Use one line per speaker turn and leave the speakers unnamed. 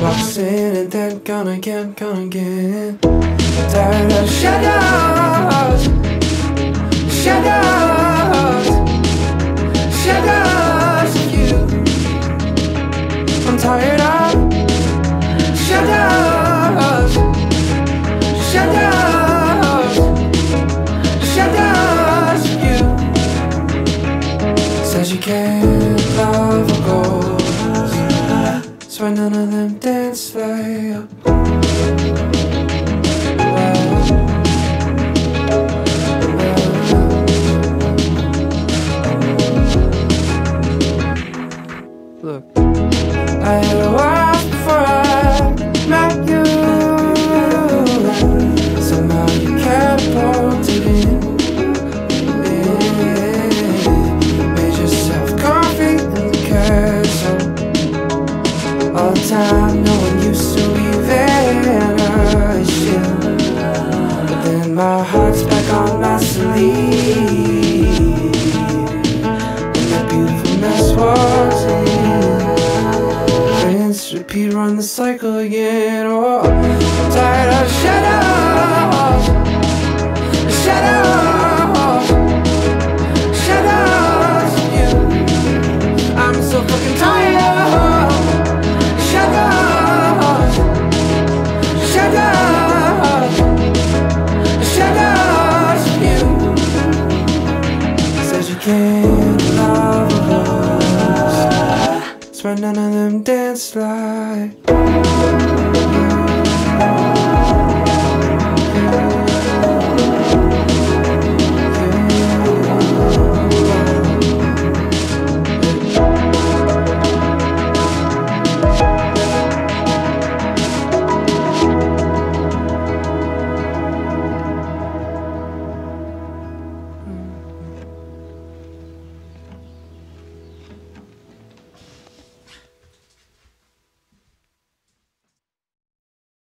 Walks in and then gone again. Tired of shadows, shadows, shadows of you. I'm tired of shadows, shadows, shadows of you. Says you can't love a ghost, swear none of them dance like you. Look, I had a wife before I met you. Somehow you catapulted in. Made yourself coffee in the castle. All the time, no one used to revanish you. But then my heart's back on my sleeve, and that beautiful mess was in. Repeat, run the cycle again. Oh, I'm tired of shadows, shadows, shadows of you. I'm so fucking tired of shadows, shadows, shadows of you. Says you can't love a ghost, swear none of them dance like